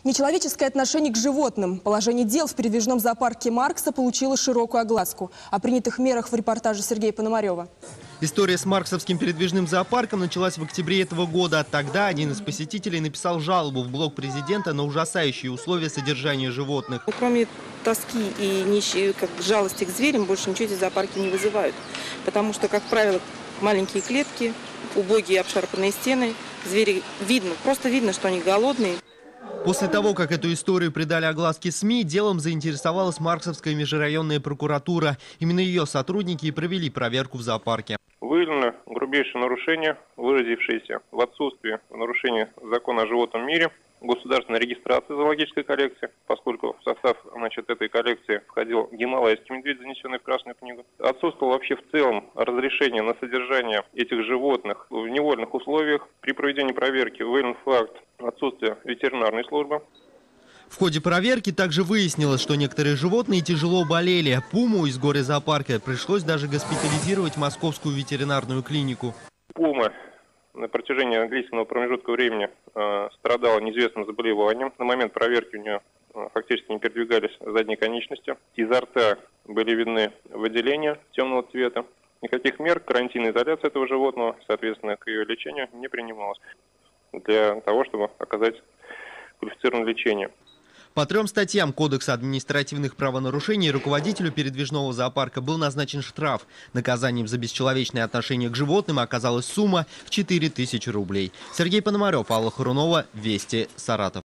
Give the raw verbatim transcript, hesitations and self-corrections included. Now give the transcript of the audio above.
Нечеловеческое отношение к животным. Положение дел в передвижном зоопарке Маркса получило широкую огласку. О принятых мерах в репортаже Сергея Пономарева. История с марксовским передвижным зоопарком началась в октябре этого года. Тогда один из посетителей написал жалобу в блог президента на ужасающие условия содержания животных. Кроме тоски и нищей, как жалости к зверям, больше ничего эти зоопарки не вызывают. Потому что, как правило, маленькие клетки, убогие обшарпанные стены, звери видно, просто видно, что они голодные. После того, как эту историю придали огласке СМИ, делом заинтересовалась Марксовская межрайонная прокуратура. Именно ее сотрудники и провели проверку в зоопарке. Выявлено грубейшее нарушение, выразившееся в отсутствии нарушения закона о животном мире, государственной регистрации зоологической коллекции, поскольку в состав значит, этой коллекции входил гималайский медведь, занесенный в Красную книгу. Отсутствовало вообще в целом разрешение на содержание этих животных в невольных условиях. При проведении проверки выявлен факт отсутствия ветеринарной службы. В ходе проверки также выяснилось, что некоторые животные тяжело болели. Пуму из горе-зоопарка пришлось даже госпитализировать в Московскую ветеринарную клинику. Пума на протяжении длительного промежутка времени э, страдала неизвестным заболеванием. На момент проверки у нее э, фактически не передвигались задние конечности. Изо рта были видны выделения темного цвета. Никаких мер карантинной изоляции этого животного, соответственно, к ее лечению не принималось для того, чтобы оказать квалифицированное лечение. По трем статьям Кодекса административных правонарушений руководителю передвижного зоопарка был назначен штраф. Наказанием за бесчеловечное отношение к животным оказалась сумма в четыре тысячи рублей. Сергей Пономарев, Алла Хорунова, Вести, Саратов.